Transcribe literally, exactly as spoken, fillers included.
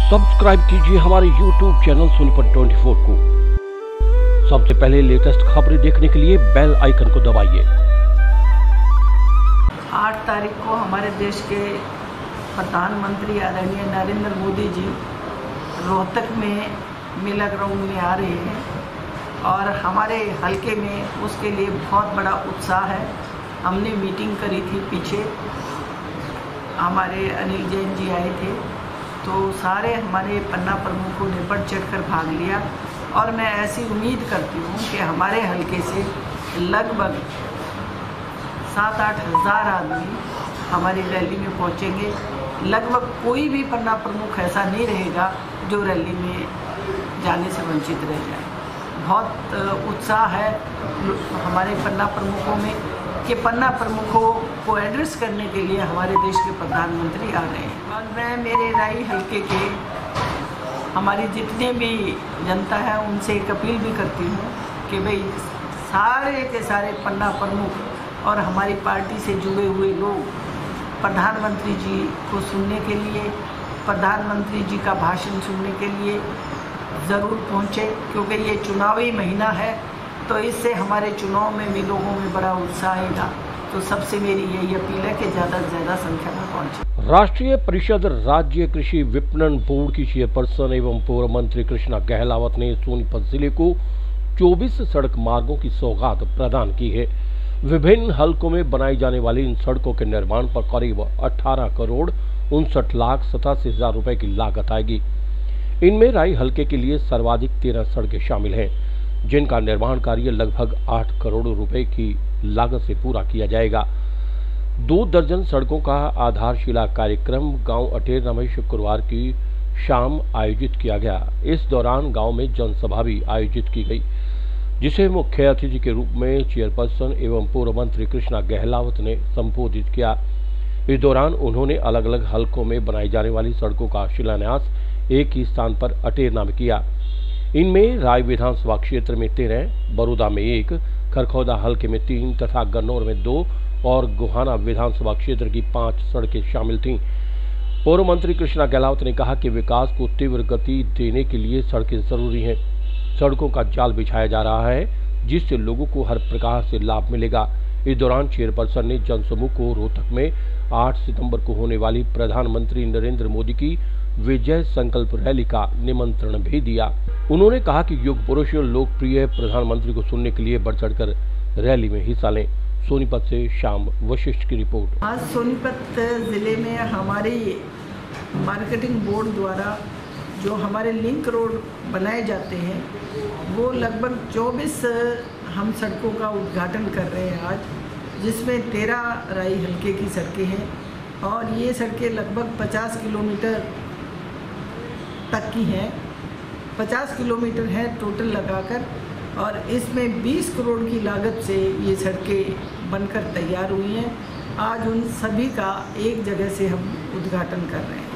Subscribe कीजिए हमारे YouTube channel Sonipat चौबीस को। सबसे पहले लेटेस्ट खबरें देखने के लिए बेल आइकन को दबाइए। आठ तारीख को हमारे देश के प्रधानमंत्री आदरणीय नरेंद्र मोदी जी रोहतक में मेला ग्राउंड में आ रहे हैं और हमारे हलके में उसके लिए बहुत बड़ा उत्साह है। हमने मीटिंग करी थी, पीछे हमारे अनिल जैन जी आए थे, तो सारे हमारे पन्ना प्रमुखों ने बढ़ चढ़ कर भाग लिया और मैं ऐसी उम्मीद करती हूँ कि हमारे हलके से लगभग सात आठ हज़ार आदमी हमारी रैली में पहुँचेंगे। लगभग कोई भी पन्ना प्रमुख ऐसा नहीं रहेगा जो रैली में जाने से वंचित रह जाए। बहुत उत्साह है हमारे पन्ना प्रमुखों में कि पन्ना प्रमुखों को एड्रेस करने के लिए हमारे देश के प्रधानमंत्री आ रहे हैं। और मैं मेरे राई हलके के हमारी जितने भी जनता है उनसे एक अपील भी करती हूँ कि भाई सारे के सारे पन्ना प्रमुख और हमारी पार्टी से जुड़े हुए लोग प्रधानमंत्री जी को सुनने के लिए, प्रधानमंत्री जी का भाषण सुनने के लिए ज़रूर पहुँचे, क्योंकि ये चुनावी महीना है तो इससे हमारे चुनाव में भी लोगों में बड़ा उत्साह आएगा। तो सबसे मेरी यही अपील है कि ज़्यादा से ज़्यादा संख्या में पहुँचे। राष्ट्रीय परिषद राज्य कृषि विपणन बोर्ड की चेयरपर्सन एवं पूर्व मंत्री कृष्णा गहलावत ने सोनीपत जिले को चौबीस सड़क मार्गों की सौगात प्रदान की है। विभिन्न हलकों में बनाई जाने वाली इन सड़कों के निर्माण पर करीब अठारह करोड़ उनसठ लाख सतासी हजार रुपए की लागत आएगी। इनमें राई हलके के लिए सर्वाधिक तेरह सड़कें शामिल हैं, जिनका निर्माण कार्य लगभग आठ करोड़ रुपए की लागत से पूरा किया जाएगा। दो दर्जन सड़कों का आधारशिला कार्यक्रम गांव अटेरना में शुक्रवार की शाम आयोजित किया गया। इस दौरान गांव में जनसभा भी आयोजित की गई, जिसे मुख्य अतिथि के रूप में चेयरपर्सन एवं पूर्व मंत्री कृष्णा गहलावत ने संबोधित किया। इस दौरान उन्होंने अलग अलग हलकों में बनाई जाने वाली सड़कों का शिलान्यास एक ही स्थान पर अटेरना में किया। इनमें राय विधानसभा क्षेत्र में तेरह, बड़ौदा में एक, खरखौदा हलके में तीन तथा गन्नौर में दो और गोहाना विधानसभा क्षेत्र की पांच सड़कें शामिल थीं। पूर्व मंत्री कृष्णा गहलावत ने कहा कि विकास को तीव्र गति देने के लिए सड़कें जरूरी हैं। सड़कों का जाल बिछाया जा रहा है, जिससे लोगों को हर प्रकार से लाभ मिलेगा। इस दौरान चेयरपर्सन ने जनसमूह को रोहतक में आठ सितंबर को होने वाली प्रधानमंत्री नरेंद्र मोदी की विजय संकल्प रैली का निमंत्रण भी दिया। उन्होंने कहा कि युग पुरुष लोकप्रिय प्रधानमंत्री को सुनने के लिए बढ़ चढ़कर रैली में हिस्सा लें। सोनीपत से शाम वशिष्ठ की रिपोर्ट। आज सोनीपत जिले में हमारी मार्केटिंग बोर्ड द्वारा जो हमारे लिंक रोड बनाए जाते हैं वो लगभग चौबीस हम सड़कों का उद्घाटन कर रहे हैं आज, जिसमें तेरह राई हलके की सड़कें हैं और ये सड़कें लगभग पचास किलोमीटर तक की हैं। पचास किलोमीटर है टोटल लगाकर और इसमें बीस करोड़ की लागत से ये सड़कें बनकर तैयार हुई हैं। आज उन सभी का एक जगह से हम उद्घाटन कर रहे हैं।